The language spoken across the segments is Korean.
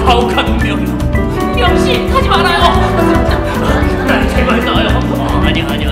가혹한 운명이요. 명씨 하지 말아요. 제발 나요. 아니야.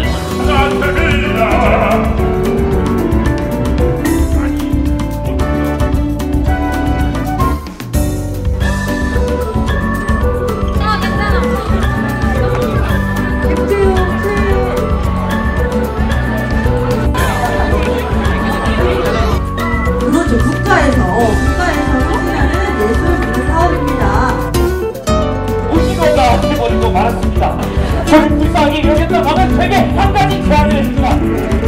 그렇죠. 국가에서 추진하는 예술 문화 사업입니다. 오시고가 해버리고 말았습니다. 저는 불쌍히 여기서 막은 되게 한 가지 제안을 했습니다.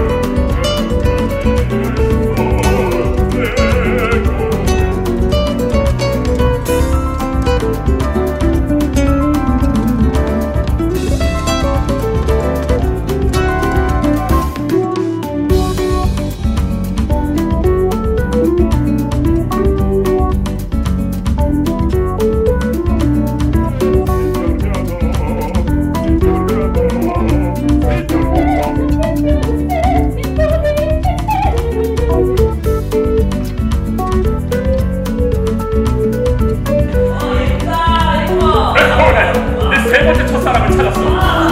세 번째 첫사랑을 찾았어.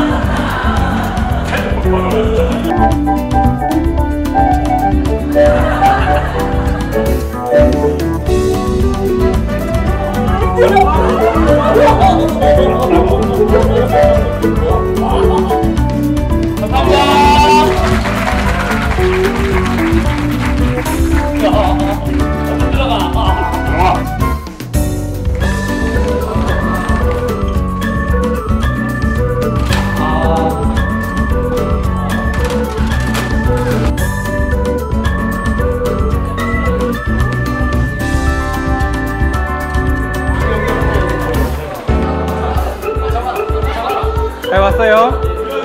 잘 왔어요?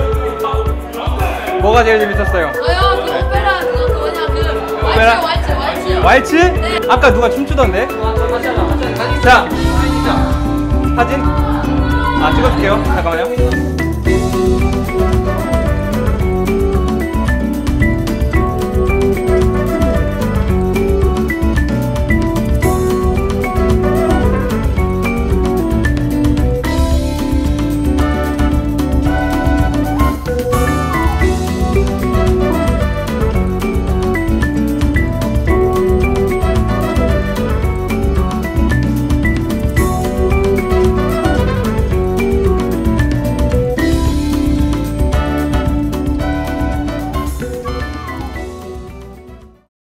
뭐가 제일 재밌었어요? 저요 그 오페라 그거 뭐냐 그 오페라? 왈츠. 왈츠? 네. 아까 누가 춤추던데? 자, 사진? 찍어줄게요. 잠깐만요.